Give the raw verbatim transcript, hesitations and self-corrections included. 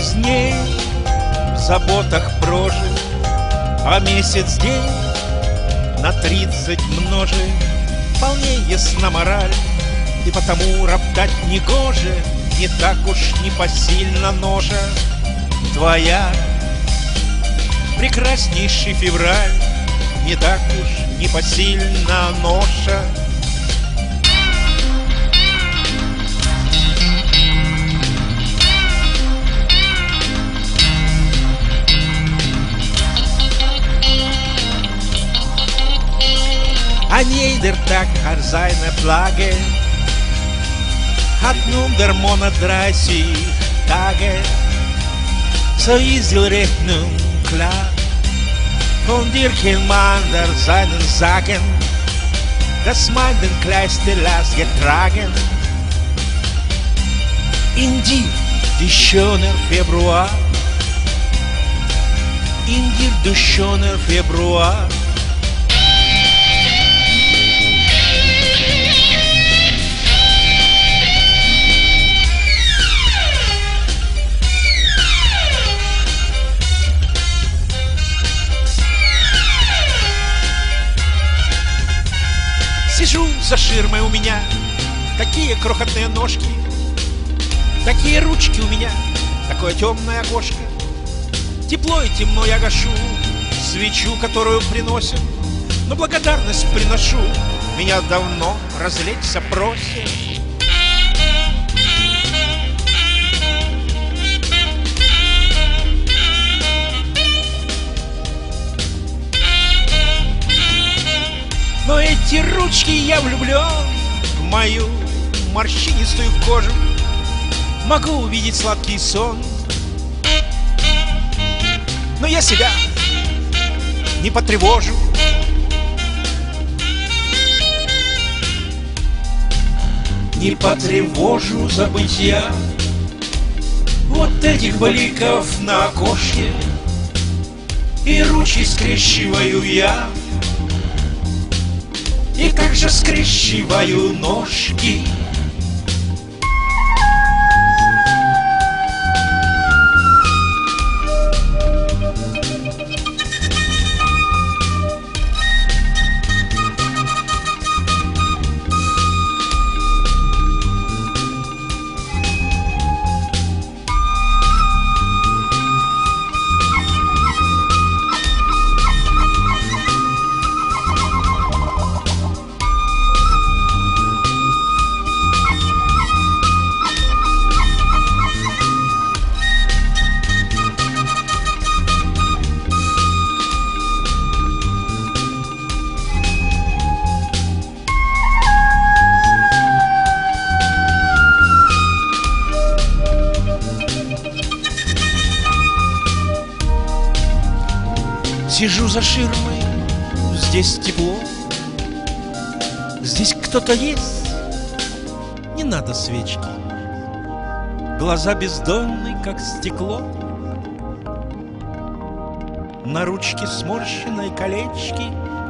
дней в заботах прожит, а месяц день на тридцать множит. Вполне ясна мораль, и потому роптать не гоже, не так уж непосильна ноша твоя. Прекраснейший февраль, не так уж непосильна ноша. An jeder Tag hat seine Flagge, hat nun der Monat dreißig Tage. So ist die Rechnung klar, und dir kann man der seinen sagen, dass man den kleinsten Last getragen. In dir die schöne Februar, in dir du schöner Februar. Сижу за ширмой, у меня такие крохотные ножки, такие ручки у меня, такое темное окошко. Тепло и темно я гашу свечу, которую приносят, но благодарность приношу, меня давно развлечься просят. Но эти ручки я влюблен в мою морщинистую кожу. Могу увидеть сладкий сон, но я себя не потревожу. Не потревожу забытья вот этих бликов на окошке, и ручки скрещиваю я. И как же скрещиваю ножки. Сижу за ширмой, здесь тепло, здесь кто-то есть, не надо свечки. Глаза бездонны, как стекло, на ручке сморщенной колечки.